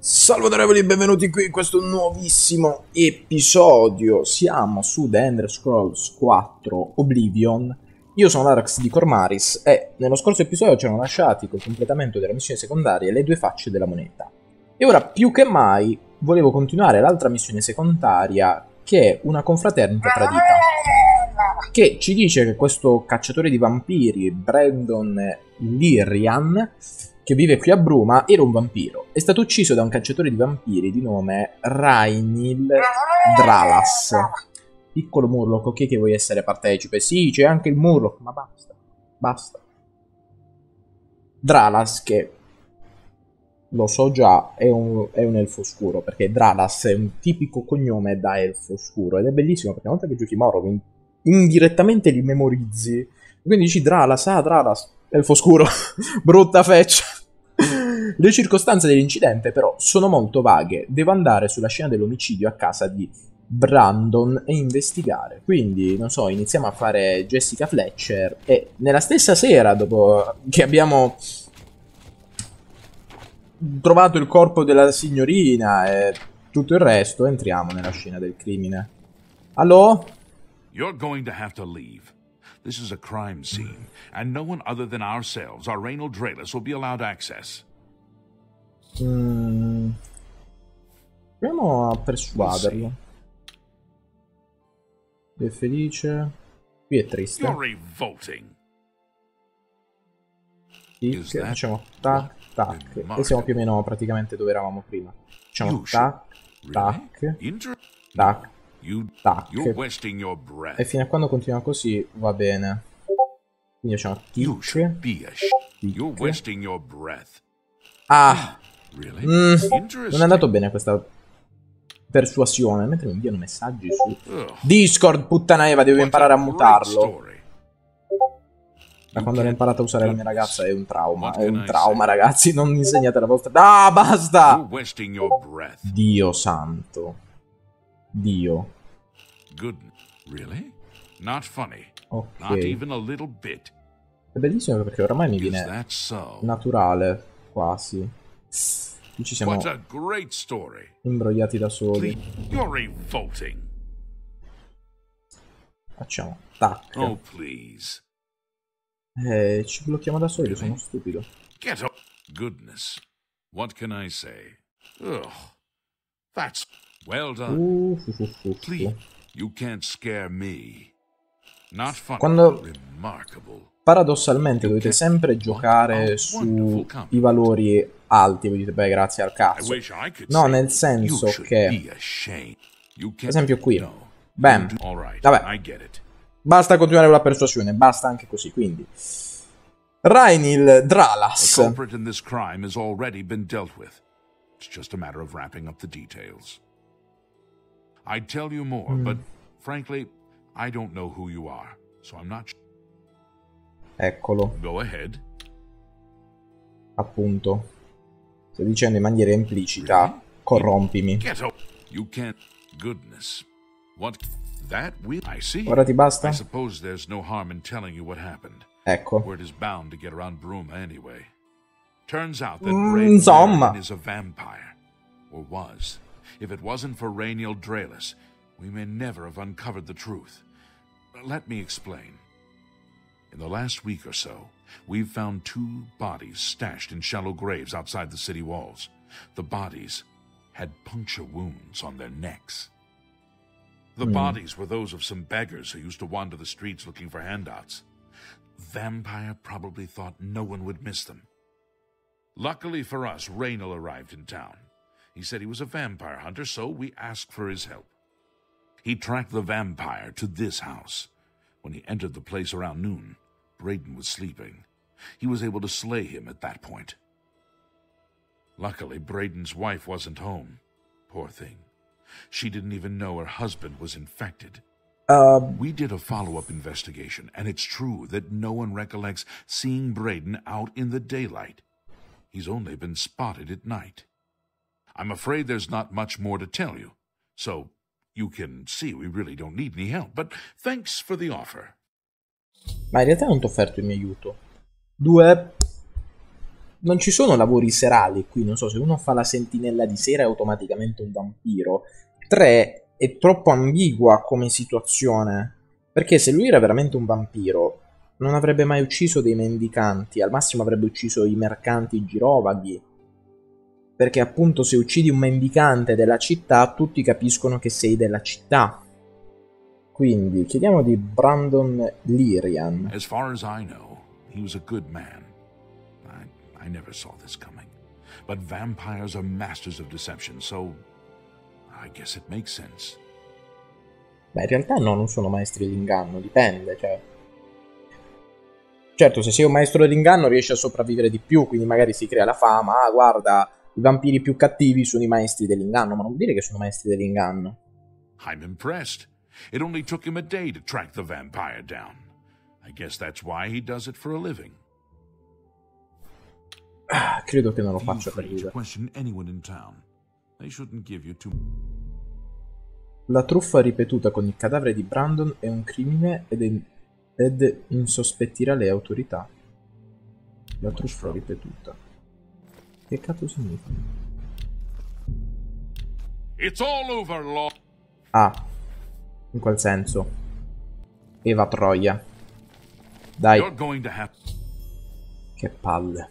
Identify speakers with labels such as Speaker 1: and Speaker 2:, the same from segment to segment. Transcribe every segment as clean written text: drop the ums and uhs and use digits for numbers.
Speaker 1: Salve onorevoli, benvenuti qui in questo nuovissimo episodio. Siamo su The Elder Scrolls 4 Oblivion. Io sono l'Arax di Cormaris e nello scorso episodio ci erano lasciati col completamento della missione secondaria le due facce della moneta. E ora più che mai volevo continuare l'altra missione secondaria, che è una confraternita tradita, che ci dice che questo cacciatore di vampiri, Brandon Lyrian, che vive qui a Bruma, era un vampiro. È stato ucciso da un cacciatore di vampiri di nome Rainil Dralas. Piccolo Murloc, ok che vuoi essere partecipe? Sì, c'è anche il Murloc, ma basta. Basta. Dralas, che lo so già, è un elfo scuro, perché Dralas è un tipico cognome da elfo scuro. Ed è bellissimo, perché una volta che giochi Morrowind, indirettamente li memorizzi. Quindi dici Dralas, ah Dralas, elfo scuro, brutta feccia. Le circostanze dell'incidente però sono molto vaghe. Devo andare sulla scena dell'omicidio a casa di Brandon e investigare. Quindi, non so, iniziamo a fare Jessica Fletcher e nella stessa sera, dopo che abbiamo trovato il corpo della signorina e tutto il resto, entriamo nella scena del crimine. Allo?
Speaker 2: You're going to have to leave. This is a crime scene, and no one other than ourselves, our Raynald Draelus, will be allowed access.
Speaker 1: Proviamo a persuaderlo. È felice. Qui è triste.
Speaker 2: You're revolting.
Speaker 1: Tic, facciamo tac, tac. E siamo più o meno praticamente dove eravamo prima. Facciamo tac, tac, tac, tac. E fino a quando continua così va bene. Quindi facciamo tic, tic. Ah! Non è andato bene questa persuasione. Mentre mi inviano messaggi su Discord, puttana Eva, devo imparare a mutarlo. Da quando l'ho imparato a usare la mia ragazza è un trauma. È un trauma, ragazzi. Non insegnate la vostra. Ah, basta! Dio santo. Dio. Ok. È bellissimo perché oramai mi viene naturale, quasi. Qui ci siamo imbrogliati da soli. Facciamo tac.
Speaker 2: Oh, please.
Speaker 1: Ci blocchiamo da soli, sono stupido.
Speaker 2: Goodness. What can I say? Ugh. That's well done. Please, you can't scare me. Not funny.
Speaker 1: Quando
Speaker 2: Remarkable.
Speaker 1: paradossalmente dovete sempre giocare sui valori alti, voi dite, beh, grazie al cazzo. No, nel senso che, per esempio qui, bam, vabbè, basta continuare con la persuasione, basta anche così, quindi. Rainil Dralas.
Speaker 2: The culprit in this crime has already been dealt with. It's just a matter of wrapping up the details. I'd tell you more, but frankly, I don't know who you are, so I'm not.
Speaker 1: Eccolo.
Speaker 2: Go ahead.
Speaker 1: Appunto. Sto dicendo in maniera implicita, corrompimi.
Speaker 2: You can't. Goodness. What? That will. I see.
Speaker 1: Ora ti basta?
Speaker 2: I suppose there's no harm in telling you what happened.
Speaker 1: Ecco.
Speaker 2: Word is bound to get around Bruma anyway. Turns out that Brandon is a vampire. Or was. If it wasn't for Raynald Draelus, we may never have uncovered the truth. Let me explain. In the last week or so, we've found 2 bodies stashed in shallow graves outside the city walls. The bodies had puncture wounds on their necks. The bodies were those of some beggars who used to wander the streets looking for handouts. Vampire probably thought no one would miss them. Luckily for us, Raynald arrived in town. He said he was a vampire hunter, so we asked for his help. He tracked the vampire to this house. When he entered the place around noon, Braden was sleeping. He was able to slay him at that point. Luckily, Braden's wife wasn't home. Poor thing. She didn't even know her husband was infected. We did a follow-up investigation, and it's true that no one recollects seeing Braden out in the daylight. He's only been spotted at night. I'm afraid there's not much more to tell you, so you can see we really don't need any help, but thanks for the offer.
Speaker 1: Ma in realtà non ti ho offerto il mio aiuto. Due non ci sono lavori serali qui, non so, se uno fa la sentinella di sera è automaticamente un vampiro. 3 è troppo ambigua come situazione, perché se lui era veramente un vampiro non avrebbe mai ucciso dei mendicanti, al massimo avrebbe ucciso i mercanti girovaghi, perché appunto se uccidi un mendicante della città tutti capiscono che sei della città. Quindi chiediamo di Brandon Lyrian.
Speaker 2: As far as I know, he was a good man. I never saw this coming. But vampires are masters of deception, so I guess it makes sense.
Speaker 1: Beh, in realtà no, non sono maestri dell'inganno, dipende, cioè. Certo, se sei un maestro dell'inganno riesci a sopravvivere di più, quindi magari si crea la fama, ah, guarda, i vampiri più cattivi sono i maestri dell'inganno, ma non vuol dire che sono maestri dell'inganno.
Speaker 2: I'm impressed. It only took him a day to track the vampire down. I guess that's why he does it for a living.
Speaker 1: Credo che non lo faccia per vivere. La truffa ripetuta con il cadavere di Brandon è un crimine ed insospettirà le autorità. La truffa ripetuta. Che cazzo significa?
Speaker 2: It's all over, law.
Speaker 1: Ah, in quel senso. Eva Troia. Dai. Che palle.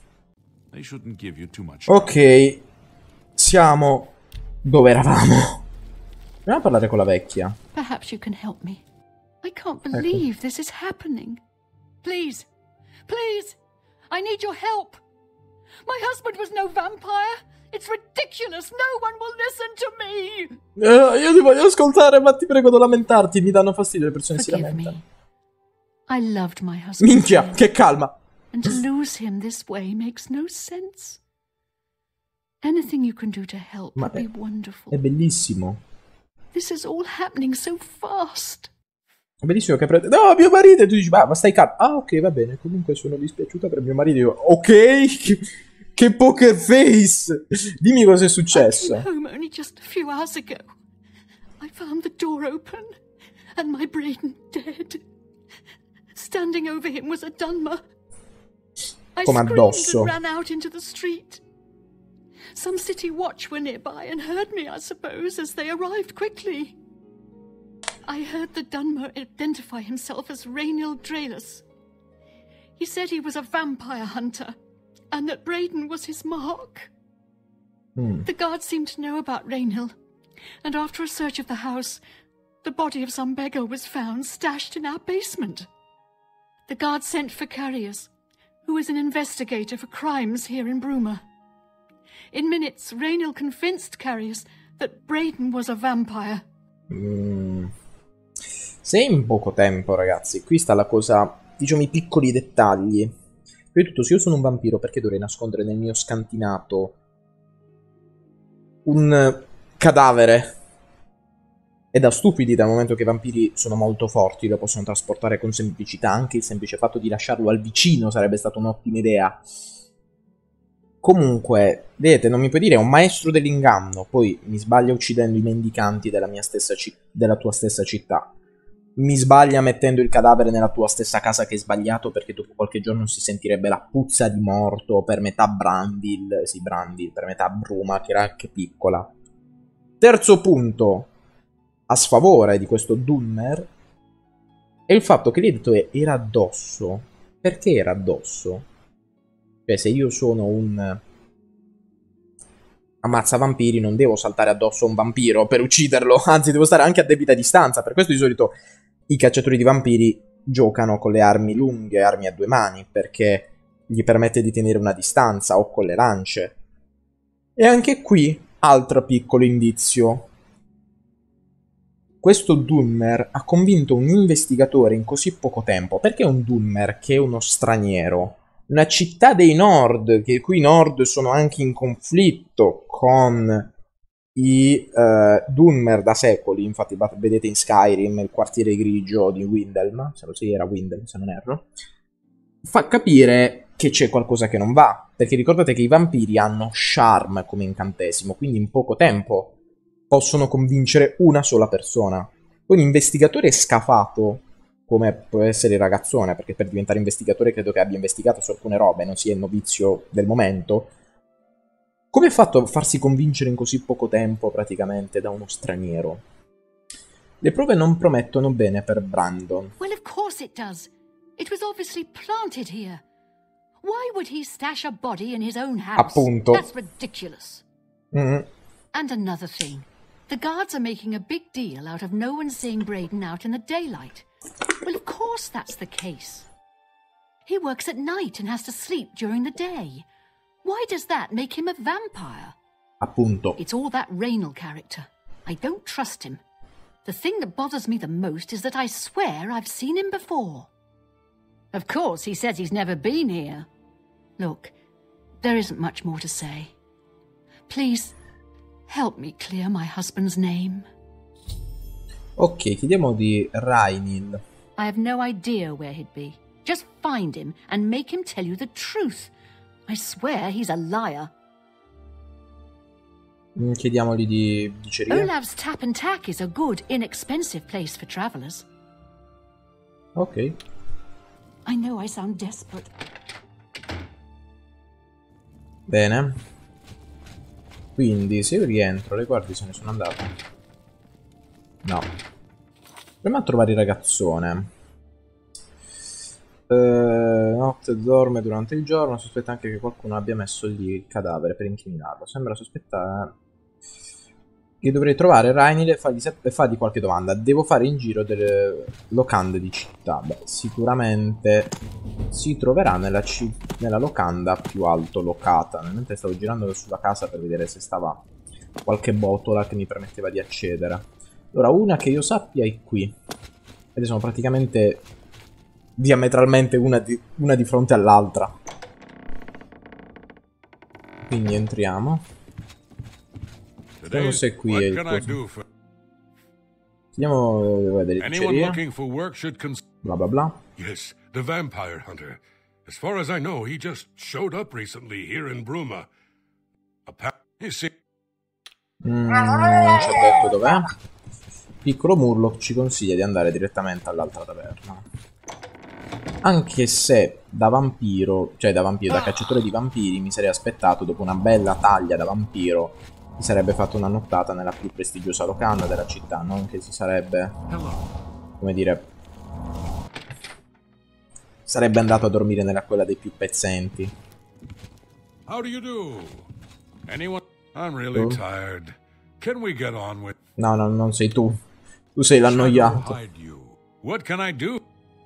Speaker 1: Ok, siamo dove eravamo. Andiamo a parlare con la vecchia.
Speaker 3: Perhaps you can help me. I can't believe this is happening. Please, please, I need your help. My husband was no vampire. It's ridiculous. No one will listen to me.
Speaker 1: Io ti voglio ascoltare, ma ti prego non lamentarti. Mi danno fastidio le persone che si lamentano.
Speaker 3: I loved my husband.
Speaker 1: Minchia, che calma.
Speaker 3: And to lose him this way makes no sense. Anything you can do to help would be wonderful.
Speaker 1: È bellissimo.
Speaker 3: This is all happening so fast.
Speaker 1: È bellissimo che prende. No, mio marito! E tu dici, ma stai calmo. Ah, ok, va bene. Comunque sono dispiaciuta per mio marito. Io, ok, che poker face. Dimmi cosa è successo.
Speaker 3: I came home only just a few hours ago. I found the door open and my Braden dead. Standing over him was a Dunmer. I screamed and ran out into the street. Some city watch were nearby and heard me, I suppose, as they arrived quickly. I heard the Dunmer identify himself as Rainiel Draelus. He said he was a vampire hunter, and that Braden was his mark. The guards seemed to know about Rainiel, and after a search of the house, the body of some beggar was found stashed in our basement. The guards sent for Carriers, who is an investigator for crimes here in Bruma. In minutes, Rainiel convinced Carriers that Braden was a vampire.
Speaker 1: Se in poco tempo, ragazzi, qui sta la cosa, diciamo i piccoli dettagli. Prima di tutto, se io sono un vampiro, perché dovrei nascondere nel mio scantinato un cadavere? È da stupidi, dal momento che i vampiri sono molto forti, lo possono trasportare con semplicità. Anche il semplice fatto di lasciarlo al vicino sarebbe stata un'ottima idea. Comunque, vedete, non mi puoi dire, è un maestro dell'inganno, poi mi sbaglia uccidendo i mendicanti della mia stessa della tua stessa città. Mi sbaglia mettendo il cadavere nella tua stessa casa che hai sbagliato, perché dopo qualche giorno si sentirebbe la puzza di morto per metà Brandil, sì, Brandil, per metà Bruma, che era anche piccola. Terzo punto, a sfavore di questo Dunmer, è il fatto che lei ha detto era addosso. Perché era addosso? Cioè, se io sono un ammazza-vampiri, non devo saltare addosso a un vampiro per ucciderlo, anzi devo stare anche a debita distanza. Per questo di solito i cacciatori di vampiri giocano con le armi lunghe, armi a due mani, perché gli permette di tenere una distanza, o con le lance. E anche qui, altro piccolo indizio. Questo Dunmer ha convinto un investigatore in così poco tempo. Perché un Dunmer che è uno straniero? Una città dei Nord, che qui i Nord sono anche in conflitto con i Dunmer da secoli. Infatti vedete in Skyrim il quartiere grigio di Windhelm, se lo sì era Windhelm se non erro, fa capire che c'è qualcosa che non va, perché ricordate che i vampiri hanno charm come incantesimo, quindi in poco tempo possono convincere una sola persona. Poi un investigatore scafato come può essere il ragazzone, perché per diventare investigatore credo che abbia investigato su alcune robe, non sia il novizio del momento. Come ha fatto a farsi convincere in così poco tempo, praticamente, da uno straniero? Le prove non promettono bene per Brandon.
Speaker 3: Well, of course it does. It was obviously planted here. Why would he stash a body in his own house?
Speaker 1: Appunto.
Speaker 3: That's ridiculous.
Speaker 1: Mm-hmm.
Speaker 3: And another thing. The guards are making a big deal out of no one seeing Braden out in the daylight. Well, of course that's the case. He works at night and has to sleep during the day. Why does that make him a vampire?
Speaker 1: Appunto.
Speaker 3: It's all that Raynal character. I don't trust him. The thing that bothers me the most is that I swear I've seen him before. Of course, he says he's never been here. Look, there isn't much more to say. Please, help me clear my husband's name.
Speaker 1: Ok, chiediamo di Raynil.
Speaker 3: I have no idea where he'd be. Just find him and make him tell you the truth. I swear he's a liar.
Speaker 1: Chiediamogli di diceria.
Speaker 3: Olav's Tap and Tack is a good, inexpensive place for travelers.
Speaker 1: Ok.
Speaker 3: I know I sound desperate.
Speaker 1: Bene. Quindi se io rientro, le guardie se ne sono andate. No. Proviamo a trovare il ragazzone. Notte dorme durante il giorno. Sospetta anche che qualcuno abbia messo lì il cadavere per incriminarlo. Sembra sospettare che dovrei trovare Raynil e fargli qualche domanda. Devo fare in giro delle locande di città. Beh, sicuramente si troverà nella locanda più alto locata. Mentre stavo girando sulla casa per vedere se stava qualche botola che mi permetteva di accedere. Allora, una che io sappia è qui. Ed sono praticamente diametralmente una di fronte all'altra. Quindi entriamo. Vediamo se qui è il coso. Andiamo a vedere diceria. Bla bla bla.
Speaker 4: Yes, the vampire hunter. As far as I know, he just showed up recently here in Bruma. Non ci
Speaker 1: ha detto dov'è. Piccolo Murloc ci consiglia di andare direttamente all'altra taverna. Anche se da vampiro, da cacciatore di vampiri, mi sarei aspettato, dopo una bella taglia da vampiro, si sarebbe fatto una nottata nella più prestigiosa locanda della città, non che si sarebbe, come dire, sarebbe andato a dormire nella quella dei più pezzenti.
Speaker 4: How do you do? Anyone? I'm really tired. Can we get on with?
Speaker 1: No, non sei tu. Tu sei l'annoiato.
Speaker 4: What can I do?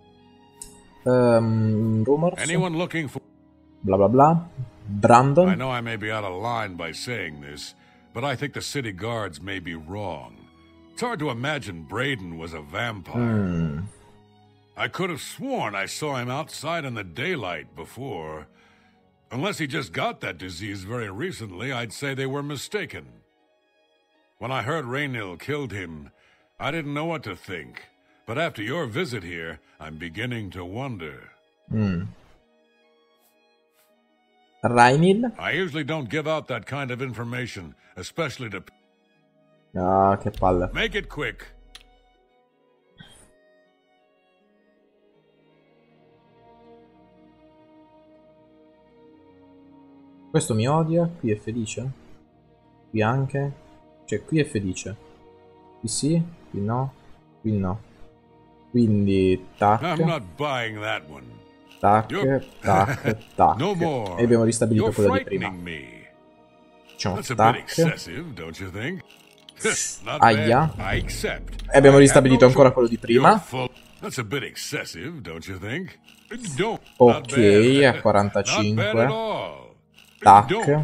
Speaker 1: Rumors.
Speaker 4: Anyone looking for?
Speaker 1: Bla bla bla. Brandon.
Speaker 4: I know I may be out of line by saying this, but I think the city guards may be wrong. It's hard to imagine Braden was a vampire. I could have sworn I saw him outside in the daylight before. Unless he just got that disease very recently, I'd say they were mistaken. When I heard Raynil killed him, I didn't know what to think. But after your visit here, I'm beginning to wonder.
Speaker 1: Raynil?
Speaker 4: I usually don't give out that kind of information, especially to...
Speaker 1: Ah, che palle.
Speaker 4: Make it quick.
Speaker 1: Questo mi odia, qui è felice. Qui anche. Cioè, qui è felice. Qui sì, qui no, qui no. Quindi, tac.
Speaker 4: I'm not buying that one.
Speaker 1: Tac, tac, tac.
Speaker 4: No more.
Speaker 1: E abbiamo ristabilito quello di prima. Facciamo tac. Aia. E abbiamo ristabilito ancora quello di prima. Ok, a 45. Tac.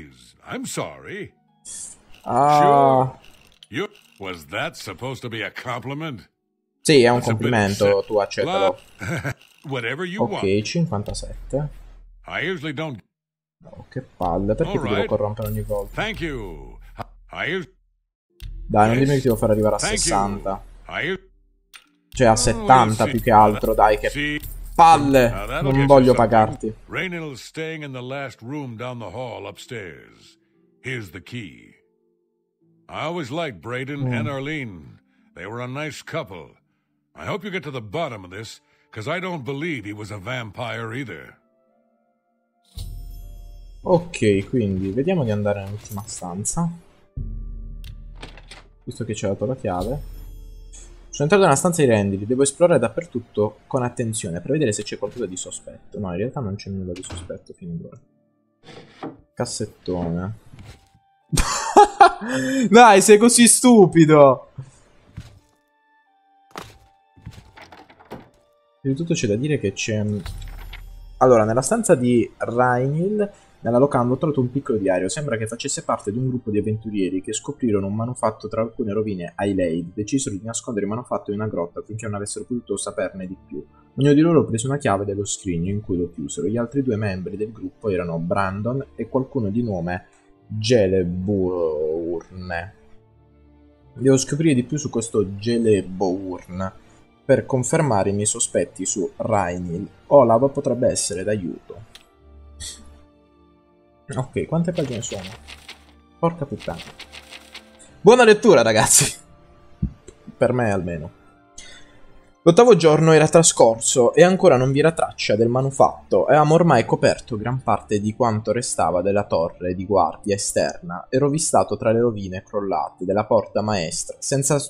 Speaker 1: Ah.
Speaker 4: Was that supposed to be a compliment?
Speaker 1: Sì, è un complimento, tu accettalo. Ok, 57. Oh, che palle, perché ti devo corrompere ogni volta? Dai, non dimmi che ti devo far arrivare a 60. Cioè a 70 più che altro, dai, che palle! Non voglio pagarti.
Speaker 4: Raynil is staying in the last room down the hall upstairs. Here's the key. I always liked Braden and Arlene. They were a nice couple. I hope you get to the bottom of this, because I don't believe he was a vampire either.
Speaker 1: Ok, quindi vediamo di andare nell'ultima stanza. Visto che ci ha dato la chiave. Sono entrato nella stanza di Randy, devo esplorare dappertutto con attenzione per vedere se c'è qualcosa di sospetto. No, in realtà non c'è nulla di sospetto fino ad ora. Cassettone. Dai, sei così stupido! Prima di tutto c'è da dire che c'è... Allora, nella stanza di Rhaenyra, nella locanda, ho trovato un piccolo diario. Sembra che facesse parte di un gruppo di avventurieri che scoprirono un manufatto tra alcune rovine a Ileid. Decisero di nascondere il manufatto in una grotta affinché non avessero potuto saperne di più. Ognuno di loro prese una chiave dello scrigno in cui lo chiusero. Gli altri due membri del gruppo erano Brandon e qualcuno di nome Celeborn. Devo scoprire di più su questo Celeborn per confermare i miei sospetti su Rhaenyra. Olav potrebbe essere d'aiuto. Ok, quante pagine sono? Porca puttana. Buona lettura, ragazzi. Per me, almeno. L'8º giorno era trascorso e ancora non vi era traccia del manufatto. Avevamo ormai coperto gran parte di quanto restava della torre di guardia esterna e rovistato tra le rovine crollate della porta maestra, senza...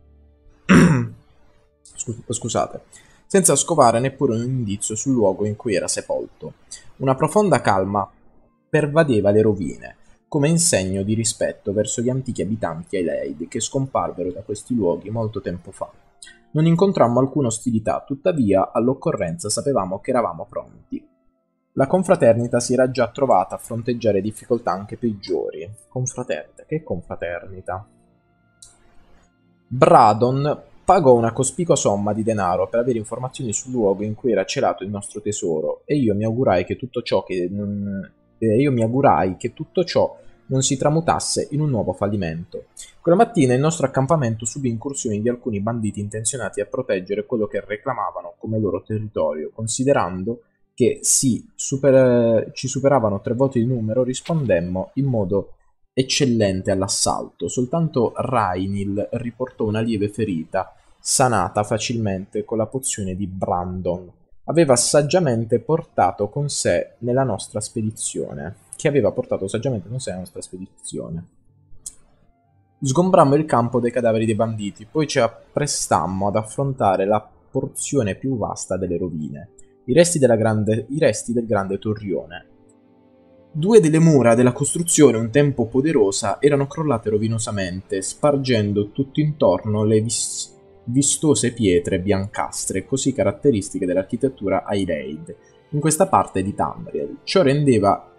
Speaker 1: Scusate. Senza scovare neppure un indizio sul luogo in cui era sepolto. Una profonda calma pervadeva le rovine, come in segno di rispetto verso gli antichi abitanti Ileid che scomparvero da questi luoghi molto tempo fa. Non incontrammo alcuna ostilità, tuttavia all'occorrenza sapevamo che eravamo pronti. La confraternita si era già trovata a fronteggiare difficoltà anche peggiori. Confraternita? Che confraternita? Bradon pagò una cospicua somma di denaro per avere informazioni sul luogo in cui era celato il nostro tesoro e io mi augurai che tutto ciò non si tramutasse in un nuovo fallimento. Quella mattina il nostro accampamento subì incursioni di alcuni banditi intenzionati a proteggere quello che reclamavano come loro territorio, considerando che ci superavano 3 voti di numero, rispondemmo in modo eccellente all'assalto. Soltanto Rhaenyra riportò una lieve ferita, sanata facilmente con la pozione di Brandon. Aveva saggiamente portato con sé nella nostra spedizione. Sgombrammo il campo dei cadaveri dei banditi, poi ci apprestammo ad affrontare la porzione più vasta delle rovine, i resti del grande torrione. 2 delle mura della costruzione, un tempo poderosa, erano crollate rovinosamente, spargendo tutto intorno le vistose pietre biancastre, così caratteristiche dell'architettura Ileid, in questa parte di Tamriel. Ciò rendeva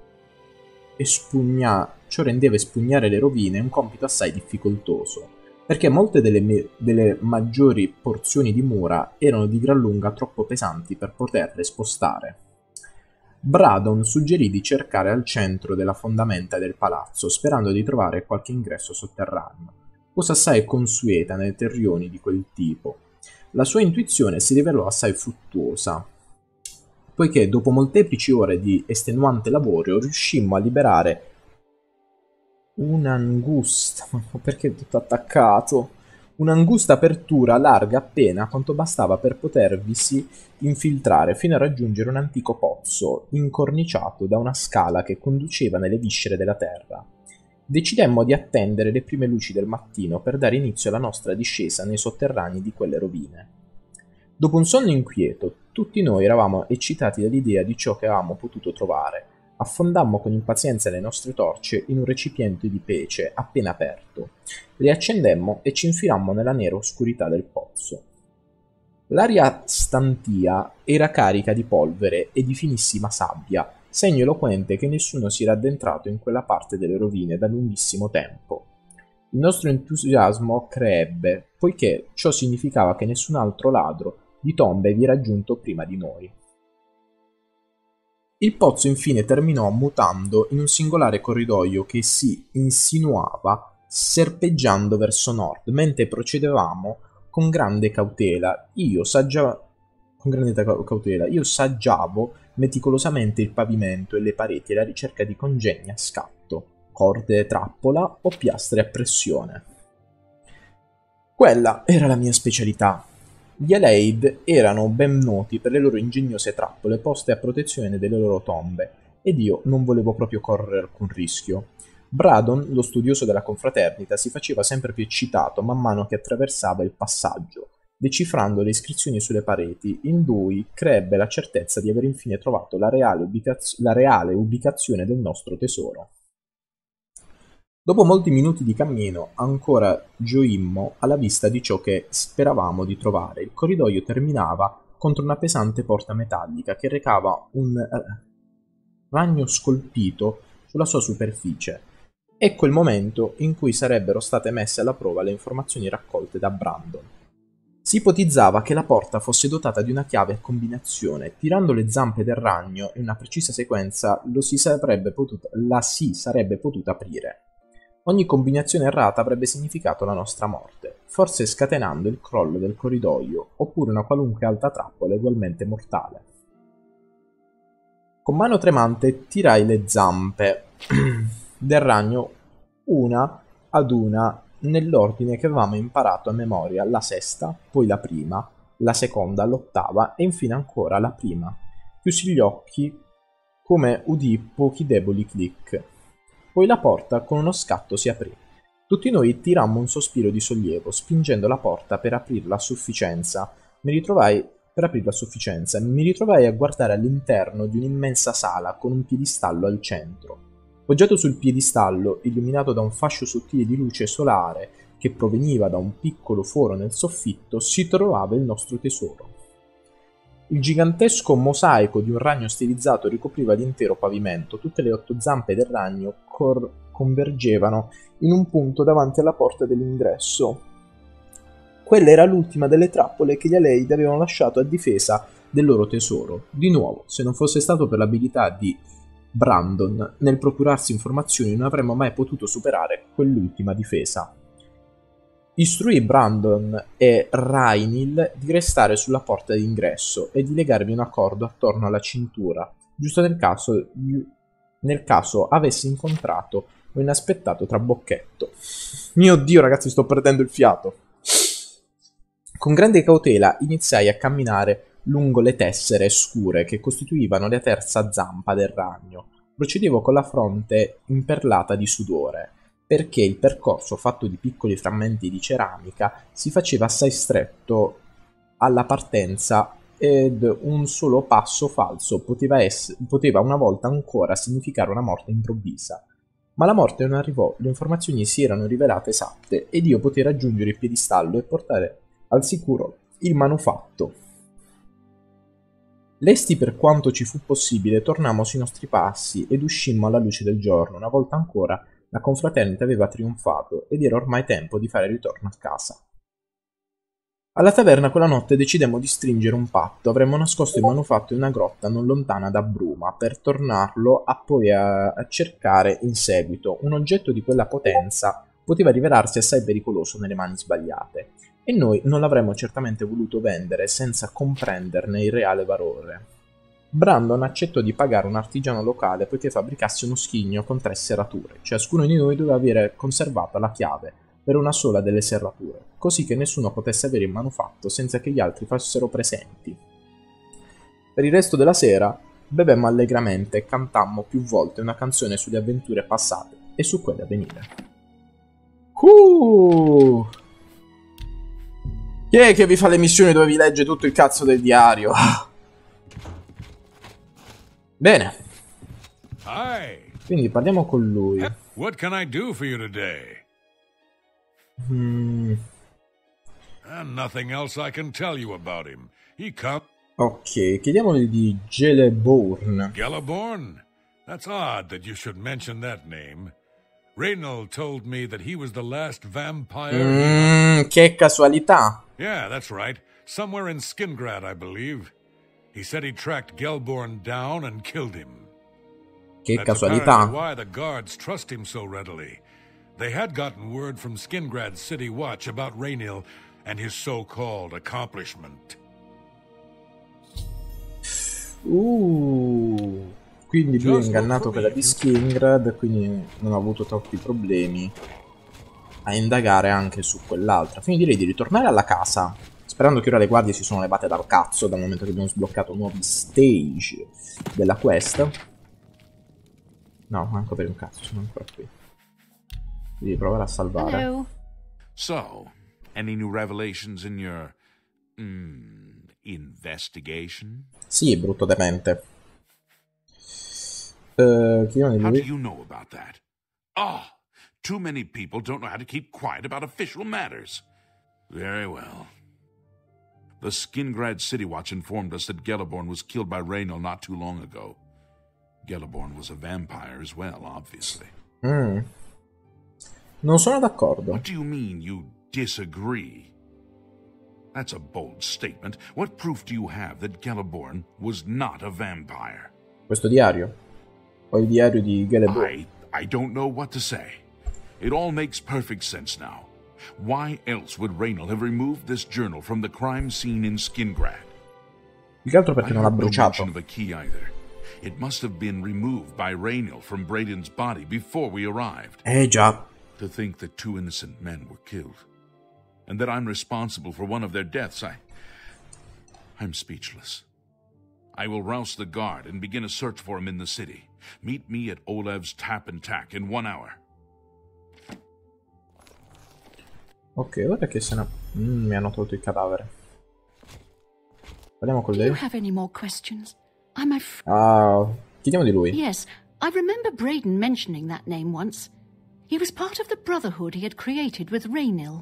Speaker 1: espugnare le rovine un compito assai difficoltoso, perché molte delle maggiori porzioni di mura erano di gran lunga troppo pesanti per poterle spostare. Bradon suggerì di cercare al centro della fondamenta del palazzo, sperando di trovare qualche ingresso sotterraneo, cosa assai consueta nei terrioni di quel tipo. La sua intuizione si rivelò assai fruttuosa, poiché dopo molteplici ore di estenuante lavoro riuscimmo a liberare un'angusta... Ma perché è tutto attaccato? Un'angusta apertura larga appena quanto bastava per potervisi infiltrare fino a raggiungere un antico pozzo, incorniciato da una scala che conduceva nelle viscere della terra. Decidemmo di attendere le prime luci del mattino per dare inizio alla nostra discesa nei sotterranei di quelle rovine. Dopo un sonno inquieto, tutti noi eravamo eccitati dall'idea di ciò che avevamo potuto trovare. Affondammo con impazienza le nostre torce in un recipiente di pece appena aperto. Le accendemmo e ci infilammo nella nera oscurità del pozzo. L'aria stantia era carica di polvere e di finissima sabbia, segno eloquente che nessuno si era addentrato in quella parte delle rovine da lunghissimo tempo. Il nostro entusiasmo crebbe, poiché ciò significava che nessun altro ladro di tombe vi era giunto prima di noi. Il pozzo infine terminò mutando in un singolare corridoio che si insinuava serpeggiando verso nord, mentre procedevamo con grande cautela. Io saggiavo meticolosamente il pavimento e le pareti alla ricerca di congegni a scatto, corde trappola o piastre a pressione. Quella era la mia specialità. Gli Aleid erano ben noti per le loro ingegnose trappole poste a protezione delle loro tombe, ed io non volevo proprio correre alcun rischio. Bradon, lo studioso della confraternita, si faceva sempre più eccitato man mano che attraversava il passaggio, decifrando le iscrizioni sulle pareti. In lui crebbe la certezza di aver infine trovato la reale ubicazione del nostro tesoro. Dopo molti minuti di cammino, ancora gioimmo alla vista di ciò che speravamo di trovare. Il corridoio terminava contro una pesante porta metallica che recava un ragno scolpito sulla sua superficie. Ecco il momento in cui sarebbero state messe alla prova le informazioni raccolte da Brandon. Si ipotizzava che la porta fosse dotata di una chiave a combinazione. Tirando le zampe del ragno in una precisa sequenza la si sarebbe potuta aprire. Ogni combinazione errata avrebbe significato la nostra morte, forse scatenando il crollo del corridoio, oppure una qualunque altra trappola ugualmente mortale. Con mano tremante tirai le zampe del ragno una ad una nell'ordine che avevamo imparato a memoria: la sesta, poi la prima, la seconda, l'ottava e infine ancora la prima. Chiusi gli occhi come udì pochi deboli click. Poi la porta con uno scatto si aprì. Tutti noi tirammo un sospiro di sollievo, spingendo la porta per aprirla a sufficienza. Mi ritrovai a guardare all'interno di un'immensa sala con un piedistallo al centro. Poggiato sul piedistallo, illuminato da un fascio sottile di luce solare che proveniva da un piccolo foro nel soffitto, si trovava il nostro tesoro. Il gigantesco mosaico di un ragno stilizzato ricopriva l'intero pavimento. Tutte le 8 zampe del ragno convergevano in un punto davanti alla porta dell'ingresso. Quella era l'ultima delle trappole che gli Aleid avevano lasciato a difesa del loro tesoro. Di nuovo, se non fosse stato per l'abilità di Brandon nel procurarsi informazioni, non avremmo mai potuto superare quell'ultima difesa. Istruì Brandon e Rainil di restare sulla porta d'ingresso e di legarmi un accordo attorno alla cintura, giusto nel caso avessi incontrato un inaspettato trabocchetto. Mio Dio, ragazzi, sto perdendo il fiato. Con grande cautela iniziai a camminare lungo le tessere scure che costituivano la terza zampa del ragno. Procedevo con la fronte imperlata di sudore, perché il percorso, fatto di piccoli frammenti di ceramica, si faceva assai stretto alla partenza ed un solo passo falso poteva una volta ancora significare una morte improvvisa. Ma la morte non arrivò, le informazioni si erano rivelate esatte ed io potei raggiungere il piedistallo e portare al sicuro il manufatto. Lesti per quanto ci fu possibile, tornammo sui nostri passi ed uscimmo alla luce del giorno. Una volta ancora la confraternita aveva trionfato ed era ormai tempo di fare ritorno a casa. Alla taverna quella notte decidemmo di stringere un patto. Avremmo nascosto il manufatto in una grotta non lontana da Bruma per tornarlo poi a cercare in seguito. Un oggetto di quella potenza poteva rivelarsi assai pericoloso nelle mani sbagliate e noi non l'avremmo certamente voluto vendere senza comprenderne il reale valore. Brandon accettò di pagare un artigiano locale poiché fabbricasse uno schigno con 3 serrature. Ciascuno di noi doveva avere conservata la chiave per una sola delle serrature, così che nessuno potesse avere il manufatto senza che gli altri fossero presenti. Per il resto della sera bevemmo allegramente e cantammo più volte una canzone sulle avventure passate e su quelle a venire. Chi è che vi fa le missioni dove vi legge tutto il cazzo del diario? Bene. Quindi parliamo con lui.
Speaker 4: What can I do for you today? Nothing else I can tell you about him. He comes.
Speaker 1: Ok, chiediamogli di Geleborn.
Speaker 4: Geleborn? That's odd that you should mention that name. Reynald told me that he was the last vampire.
Speaker 1: Che casualità.
Speaker 4: Yeah, that's right. Somewhere in Skingrad, I believe. He said he tracked Gelborn down and killed him.
Speaker 1: Che
Speaker 4: That's
Speaker 1: casualità.
Speaker 4: apparently why the guards trust him so readily. They had gotten word from Skingrad's City Watch about Raynil and his so-called accomplishment.
Speaker 1: Quindi lui è ingannato quella di Skingrad, quindi non ha avuto troppi problemi a indagare anche su quell'altra. Quindi direi di ritornare alla casa. Sperando che ora le guardie si sono levate dal cazzo dal momento che abbiamo sbloccato nuovi stage della quest. No, manco per un cazzo, sono ancora qui. Devi provare a salvare.
Speaker 3: Hello.
Speaker 2: So, any new revelations in your investigation?
Speaker 1: Sì, brutto demente. Chiediamo di
Speaker 2: How do
Speaker 1: lui.
Speaker 2: you know about that? Ah, too many people don't know how to keep quiet about official matters. Very well. The Skingrad City Watch informed us that Gelliborn was killed by Raynal not too long ago. Gelliborn was a vampire as well, obviously.
Speaker 1: Non sono d'accordo.
Speaker 2: What do you mean you disagree? That's a bold statement. What proof do you have that Gelliborn was not a vampire?
Speaker 1: Questo diario. O il diario di Gelliborn.
Speaker 2: I don't know what to say. It all makes perfect sense now. Why else would Raynal have removed this journal from the crime scene in Skingrad?
Speaker 1: Più che altro perché non l'ha
Speaker 2: No
Speaker 1: bruciato.
Speaker 2: mention of a key either. It must have been removed by Raynal from Braden's body before we arrived.
Speaker 1: Già.
Speaker 2: To think that 2 innocent men were killed, and that I'm responsible for one of their deaths, I'm speechless. I will rouse the guard and begin a search for him in the city. Meet me at Olev's Tap and Tack in 1 hour.
Speaker 1: Ok, ora che se ne... mi hanno tolto il cadavere. Parliamo con
Speaker 3: Do you
Speaker 1: lei.
Speaker 3: have any more questions? I'm afraid.
Speaker 1: Chiediamo di lui.
Speaker 3: Yes, I remember Braden mentioning that name once. He was part of the Brotherhood he had created with Raynil.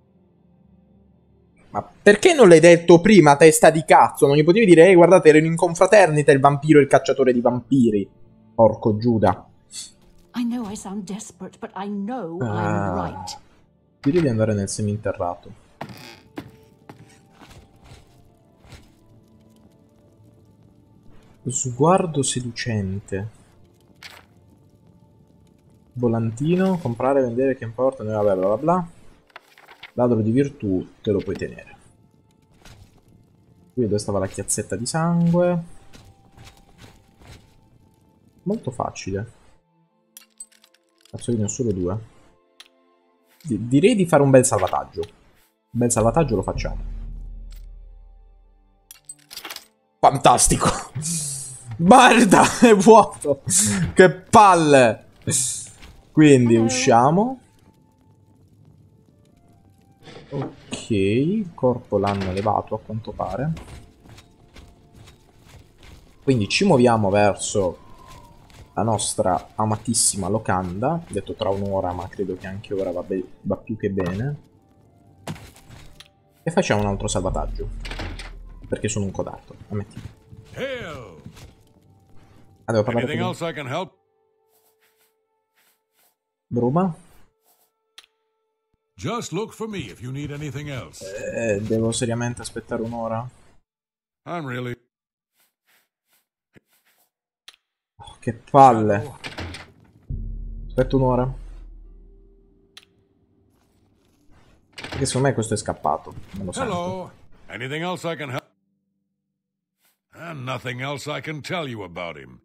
Speaker 1: Ma perché non l'hai detto prima, testa di cazzo? Non gli potevi dire, ehi, guardate, erano in confraternita il vampiro e il cacciatore di vampiri. Porco Giuda.
Speaker 3: I know I sound desperate, but I know I'm right.
Speaker 1: Direi di andare nel seminterrato. Sguardo seducente. Volantino, comprare, vendere, che importa, vabbè, bla bla bla. Ladro di virtù, te lo puoi tenere. Qui dove stava la chiazzetta di sangue. Molto facile. Cazzo, io ne ho solo 2. Direi di fare un bel salvataggio. Un bel salvataggio lo facciamo. Fantastico. Guarda, è vuoto. Che palle. Quindi usciamo. Ok, il corpo l'hanno levato a quanto pare. Quindi ci muoviamo verso la nostra amatissima locanda. Detto tra un'ora, ma credo che anche ora va più che bene. E facciamo un altro salvataggio. Perché sono un codardo, ammetti. Devo parlare con Bruma?
Speaker 4: Just look for me if you need anything else.
Speaker 1: Devo seriamente aspettare un'ora?
Speaker 4: I'm really...
Speaker 1: Oh, che palle. Aspetto un'ora. Perché secondo me questo è scappato. Non lo sento.
Speaker 4: Hello. Anything else I can help? And nothing else I can tell you about him.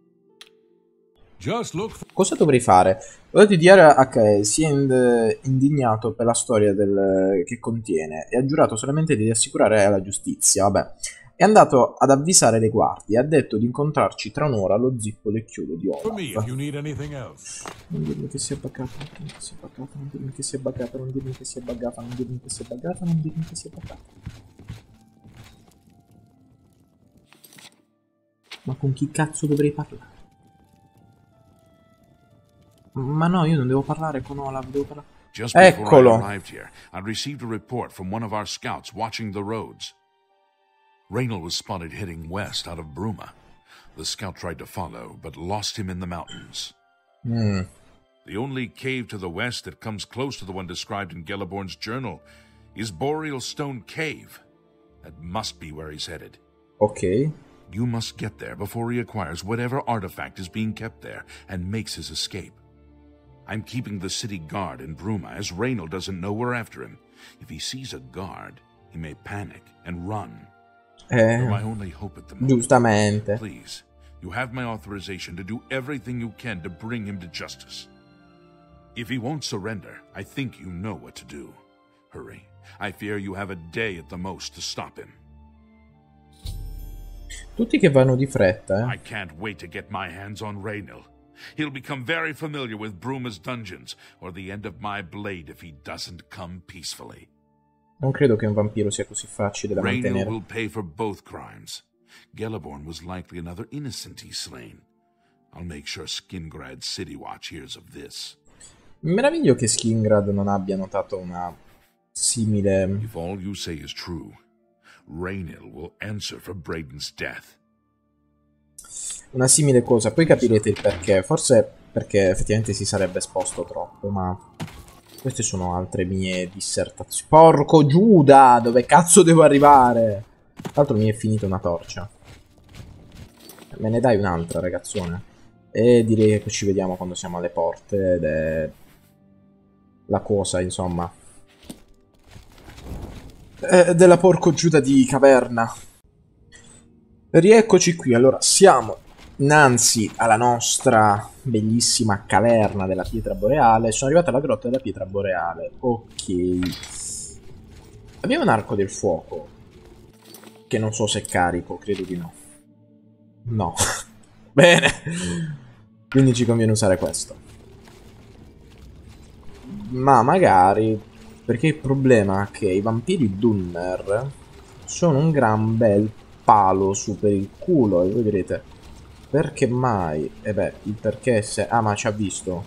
Speaker 4: Just look for...
Speaker 1: Cosa dovrei fare? Volete dichiarare HE si è indignato per la storia che contiene e ha giurato solamente di assicurare la giustizia. Vabbè. È andato ad avvisare le guardie e ha detto di incontrarci tra un'ora allo zippo del chiodo di Olaf. Non dirmi che si è buggato, non dirmi che si è buggato, non dirmi che si è buggato, non dirmi che si è buggato, non dirmi che si è buggato, non dirmi che si è buggato. Ma con chi cazzo dovrei parlare? Ma no, io non devo parlare con Olaf, devo parlare...
Speaker 2: Just before
Speaker 1: Eccolo!
Speaker 2: I arrived here, I received a report from one of our scouts watching the roads. Raynal was spotted heading west out of Bruma. The scout tried to follow, but lost him in the mountains. The only cave to the west that comes close to the one described in Gelliborn's journal is Boreal Stone Cave. That must be where he's headed.
Speaker 1: Ok.
Speaker 2: You must get there before he acquires whatever artifact is being kept there and makes his escape. I'm keeping the city guard in Bruma, as Raynal doesn't know we're after him. If he sees a guard, he may panic and run. You're my only hope at the moment.
Speaker 1: Giustamente.
Speaker 2: Please, you have my authorization to do everything you can to bring him to justice. If he won't surrender, I think you know what to do. Hurry. I fear you have a day at the most to stop him.
Speaker 1: Tutti che vanno di fretta,
Speaker 2: I can't wait to get my hands on Raynil. He'll become very familiar with Bruma's dungeons, or the end of my blade if he doesn't come peacefully.
Speaker 1: Non credo che un vampiro sia così facile da
Speaker 2: Raynil
Speaker 1: mantenere.
Speaker 2: will pay for both crimes. Geliborn was likely another innocent he's slain. I'll make sure Skingrad's City Watch hears of this.
Speaker 1: Mi meraviglio che Skingrad non abbia notato una simile...
Speaker 2: If all you say is true, Raynil will answer for Braden's death.
Speaker 1: Una simile cosa, poi capirete il perché. Forse perché effettivamente si sarebbe esposto troppo, ma... Queste sono altre mie dissertazioni. Porco Giuda! Dove cazzo devo arrivare? Tra l'altro mi è finita una torcia. Me ne dai un'altra, ragazzone? E direi che ci vediamo quando siamo alle porte ed è... la cosa, insomma. Della porco Giuda di caverna. Rieccoci qui, allora siamo innanzi alla nostra bellissima caverna della pietra boreale. Sono arrivato alla grotta della pietra boreale. Ok. Abbiamo un arco del fuoco, che non so se è carico, credo di no. No. Bene. Quindi ci conviene usare questo. Ma magari... Perché il problema è che i vampiri Dunmer sono un gran bel palo su per il culo. E voi direte, perché mai? E beh, il perché se... Ah, ma ci ha visto.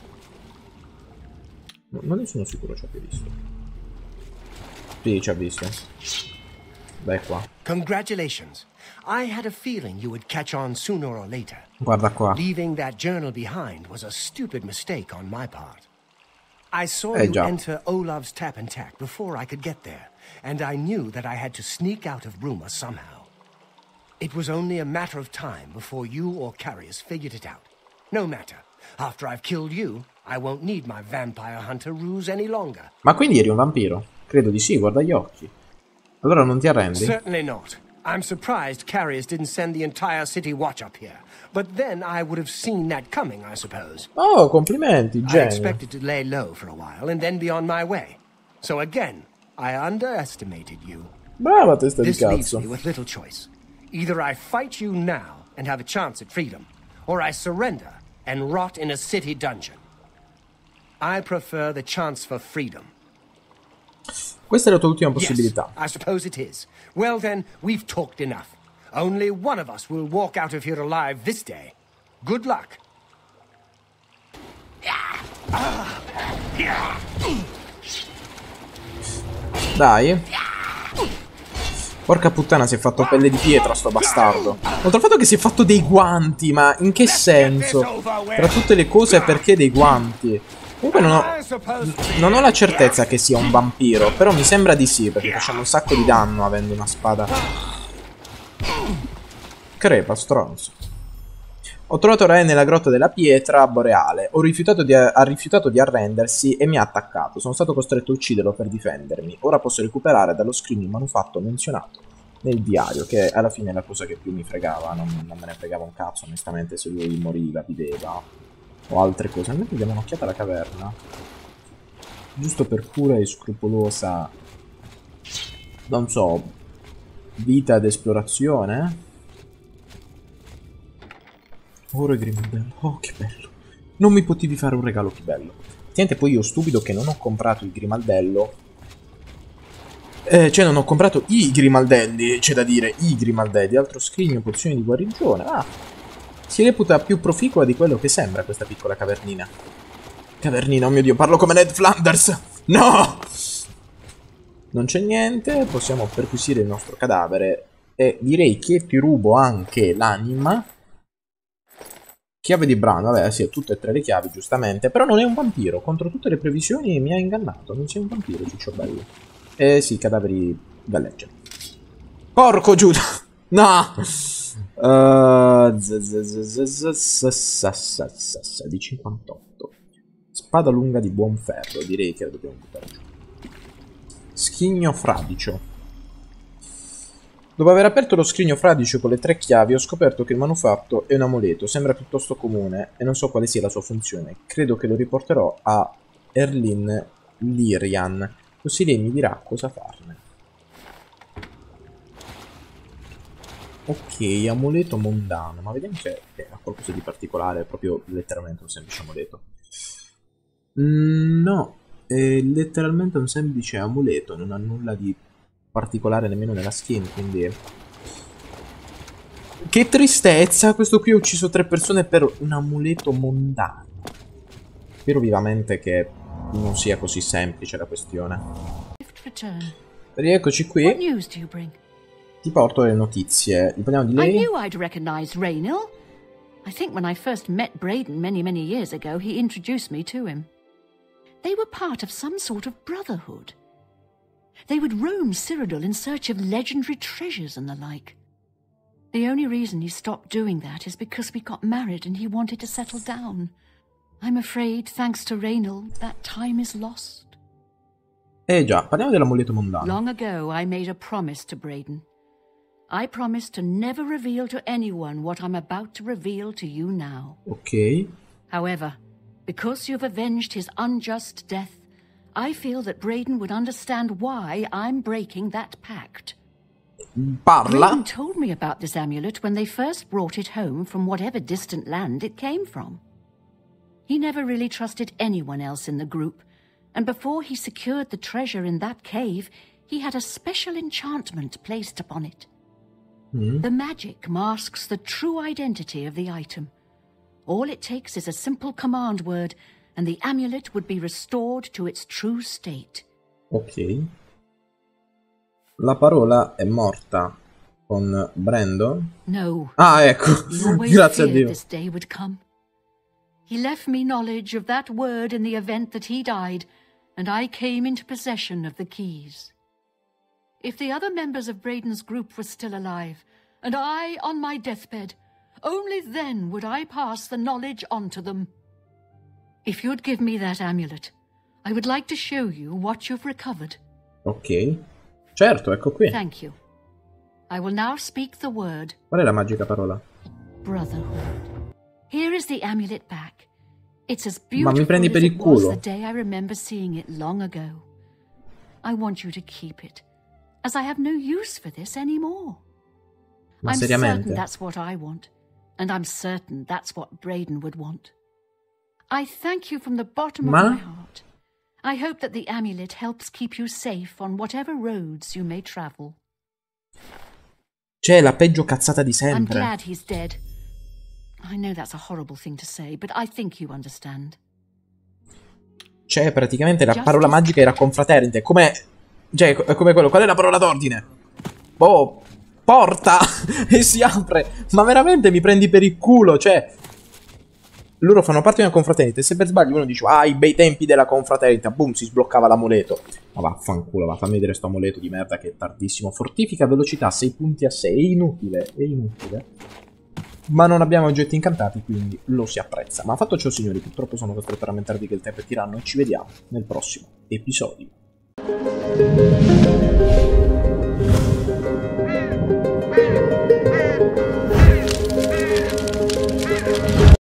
Speaker 1: Non ne sono sicuro ci abbia visto. Sì, ci ha visto. Beh, qua.
Speaker 5: Congratulations. I had a feeling you would catch on sooner or later.
Speaker 1: Guarda qua.
Speaker 5: Leaving that journal behind was a stupid mistake on my part. I saw you
Speaker 1: già.
Speaker 5: enter Olav's Tap and Tack before I could get there, and I knew that I had to sneak out of Bruma somehow. It was only a matter of time before you or Carius figured it out. No matter. After I've killed you, I won't need my vampire hunter ruse any longer.
Speaker 1: Ma quindi eri un vampiro? Credo di sì, guarda gli occhi. Allora non ti arrendi?
Speaker 5: Certainly not. I'm surprised Carius didn't send the entire city watch up here. But then I would have seen that coming, I suppose.
Speaker 1: Oh, complimenti,
Speaker 5: I
Speaker 1: genio.
Speaker 5: expected to lay low for a while and then be on my way. So again, I underestimated you.
Speaker 1: Brava testa di
Speaker 5: This leaves
Speaker 1: cazzo.
Speaker 5: me with little choice. Either I fight you now and have a chance at freedom, or I surrender and rot in a city dungeon. I prefer the chance for freedom.
Speaker 1: Questa è la tua ultima possibilità.
Speaker 5: Yes, I suppose it is. Well then, we've talked enough. Only one of us will walk out of here alive this day. Good luck.
Speaker 1: Dai. Porca puttana, si è fatto pelle di pietra sto bastardo. Oltre al fatto che si è fatto dei guanti, ma in che senso? Tra tutte le cose, perché dei guanti? Comunque non ho la certezza che sia un vampiro, però mi sembra di sì, perché facciamo un sacco di danno avendo una spada. Crepa, stronzo. Ho trovato Re nella grotta della pietra boreale. Ha rifiutato di arrendersi e mi ha attaccato. Sono stato costretto a ucciderlo per difendermi. Ora posso recuperare dallo scrigno il manufatto menzionato nel diario, che alla fine è la cosa che più mi fregava. Non me ne fregava un cazzo, onestamente, se lui moriva, viveva o altre cose. Almeno diamo un'occhiata alla caverna, giusto per pura e scrupolosa, non so, vita ed esplorazione. Oro e grimaldello. Oh, che bello. Non mi potevi fare un regalo più bello. Senti, poi io stupido che non ho comprato il grimaldello. Cioè non ho comprato i grimaldelli. C'è da dire, i grimaldelli. Altro scrigno, pozioni di guarigione. Ah, si reputa più proficua di quello che sembra questa piccola cavernina. Cavernina, oh mio Dio, parlo come Ned Flanders. No! Non c'è niente. Possiamo perquisire il nostro cadavere. E direi che ti rubo anche l'anima. Chiave di brano, vabbè, sì, tutte e tre le chiavi, giustamente. Però non è un vampiro. Contro tutte le previsioni mi ha ingannato. Non sei un vampiro, ciccio bello. Sì, cadaveri galleggiano. Porco Giuda! No! Di 58. Spada lunga di buon ferro. Direi che la dobbiamo buttare giù. Scrigno fradicio. Dopo aver aperto lo scrigno fradicio con le 3 chiavi, ho scoperto che il manufatto è un amuleto, sembra piuttosto comune e non so quale sia la sua funzione. Credo che lo riporterò a Erlin Lyrian. Così lei mi dirà cosa farne. Ok, amuleto mondano, ma vediamo se ha qualcosa di particolare, è proprio letteralmente un semplice amuleto. No, è letteralmente un semplice amuleto, non ha nulla di particolare nemmeno nella skin, quindi... Che tristezza, questo qui ha ucciso 3 persone per un amuleto mondano. Spero vivamente che non sia così semplice la questione. Rieccoci qui. Ti porto le notizie. Parliamo di lei.
Speaker 3: I knew I'd recognize Raynil. I think when I first met Braden many years ago, he introduced me to him. They were part of some sort of brotherhood. They would roam Cyrodiil in search of legendary treasures and the like. The only reason he stopped doing that is because we got married and he wanted to settle down. I'm afraid, thanks to Raynil, that time is lost.
Speaker 1: Già, parliamo dell'amuleto mondano.
Speaker 3: Long ago, I made a promise to Braden. I promised to never reveal to anyone what I'm about to reveal to you now.
Speaker 1: Ok.
Speaker 3: However, because you've avenged his unjust death, I feel that Braden would understand why I'm breaking that pact.
Speaker 1: Parla.
Speaker 3: Braden told me about this amulet when they first brought it home from whatever distant land it came from. He never really trusted anyone else in the group, and before he secured the treasure in that cave, he had a special enchantment placed upon it. The magic masks the true identity of the item. All it takes is a simple command word, and the amulet would be restored to its true state.
Speaker 1: Ok. La parola è morta con Brandon?
Speaker 3: No.
Speaker 1: Ah, ecco. Grazie a Dio.
Speaker 3: This day would come. He left me knowledge of that word in the event that he died, and I came into possession of the keys. If the other members of Braden's group were still alive, and I on my deathbed, only then would I pass the knowledge on to them. If you'd give me that amulet, I would like to show you what you've recovered.
Speaker 1: Ok. Certo, ecco qui.
Speaker 3: Thank you. I will now speak the word.
Speaker 1: Qual è la magica parola?
Speaker 3: Brotherhood. Here is the amulet back. It's as
Speaker 1: Ma mi
Speaker 3: beautiful
Speaker 1: prendi per
Speaker 3: as
Speaker 1: il
Speaker 3: it was
Speaker 1: culo?
Speaker 3: the day I remember seeing it long ago. I want you to keep it, as I have no use for this anymore.
Speaker 1: Ma
Speaker 3: I'm
Speaker 1: seriamente?
Speaker 3: certain that's what I want, and I'm certain that's what Braden would want. I thank you from the bottom of my heart. I hope that the amulet helps keep you safe on whatever roads you may travel.
Speaker 1: C'è la peggio cazzata di
Speaker 3: I'm
Speaker 1: sempre.
Speaker 3: glad he's dead. I know that's a horrible thing to say, but I think you understand.
Speaker 1: C'è praticamente la parola magica era confraternite. Come... Cioè, è come quello. Qual è la parola d'ordine? Oh, porta! E si apre. Ma veramente mi prendi per il culo, cioè... Loro fanno parte di una confraternita e se per sbaglio uno dice ah, i bei tempi della confraternita, boom, si sbloccava l'amuleto. Ma vaffanculo, va, fammi vedere sto amuleto di merda che è tardissimo. Fortifica velocità 6 punti a 6, è inutile, è inutile. Ma non abbiamo oggetti incantati, quindi lo si apprezza. Ma fatto ciò, signori, purtroppo sono costretto a lamentarvi che il tempo è tiranno e ci vediamo nel prossimo episodio.